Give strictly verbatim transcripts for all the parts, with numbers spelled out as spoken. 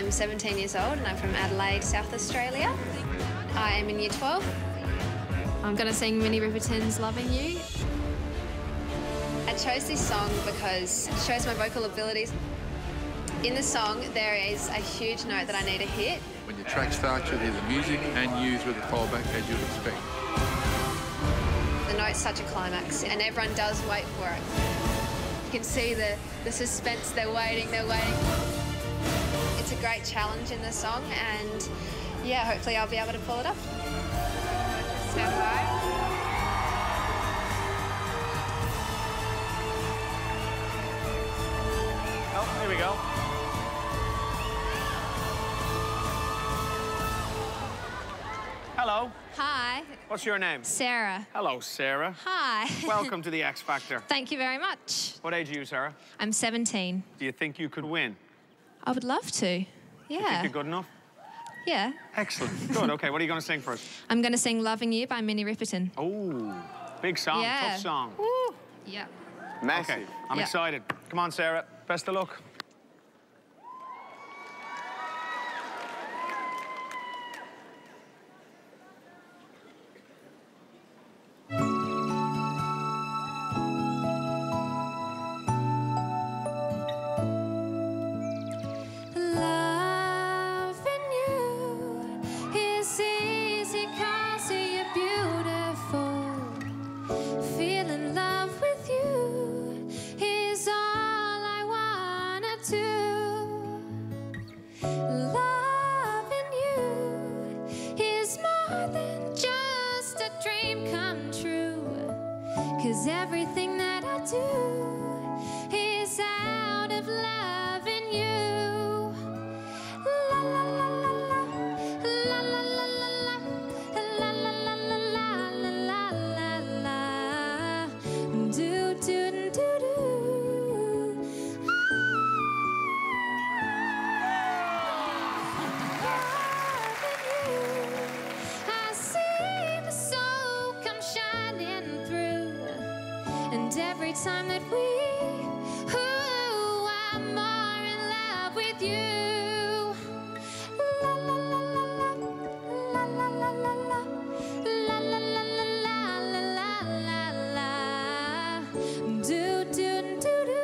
I'm seventeen years old and I'm from Adelaide, South Australia. I am in year twelve. I'm going to sing Minnie Riperton's Loving You. I chose this song because it shows my vocal abilities. In the song, there is a huge note that I need to hit. When your track starts, you'll hear the music and use with the fallback as you'd expect. The note's such a climax, and everyone does wait for it. You can see the, the suspense, they're waiting, they're waiting. It's a great challenge in the song, and yeah, hopefully I'll be able to pull it off. Stand by. Oh, here we go. Hello. Hi. What's your name? Sarah. Hello, Sarah. Hi. Welcome to the X Factor. Thank you very much. What age are you, Sarah? I'm seventeen. Do you think you could win? I would love to. Yeah. You think you're good enough? Yeah. Excellent. Good. Okay, what are you going to sing for us? I'm going to sing Loving You by Minnie Riperton. Oh, big song, Yeah. tough song. Woo. Yeah. Massive. Okay, I'm Yeah. excited. Come on, Sarah. Best of luck. Cause everything that I do is out of loving you. La la la la la, la la la la la, la la la la la, la la la, do do do do. I see the soul come shining through. And every time that we, ooh, I'm more in love with you. La la la la la, la la la la la, la la la la la, la la la, do do do do.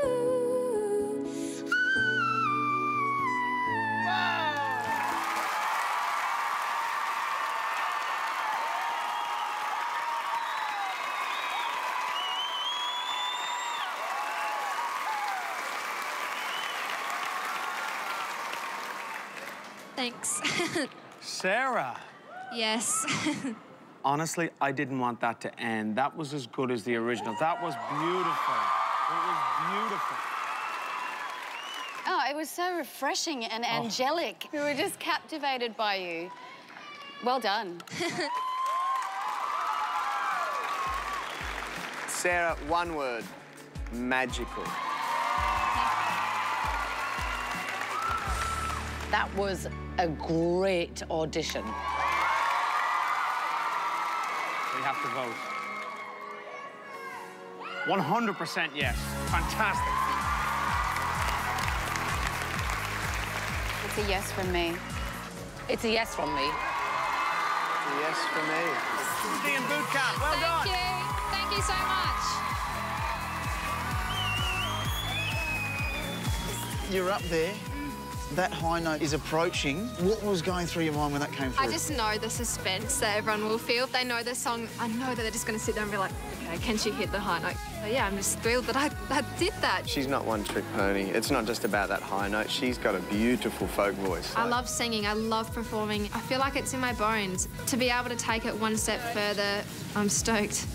Thanks. Sarah. Yes. Honestly, I didn't want that to end. That was as good as the original. That was beautiful. It was beautiful. Oh, it was so refreshing and angelic. We were just captivated by you. Well done. Sarah, one word. Magical. That was a great audition. We have to vote. one hundred percent yes. Fantastic. It's a yes from me. It's a yes from me. Yes for me. Ian Boot Camp, well done. Thank you. Thank you so much. You're up there. That high note is approaching. What was going through your mind when that came through? I just know the suspense that everyone will feel. If they know the song, I know that they're just going to sit there and be like, okay, can she hit the high note? So yeah, I'm just thrilled that I, I did that. She's not one trick pony. It's not just about that high note. She's got a beautiful folk voice. I love singing. I love performing. I feel like it's in my bones. To be able to take it one step further, I'm stoked.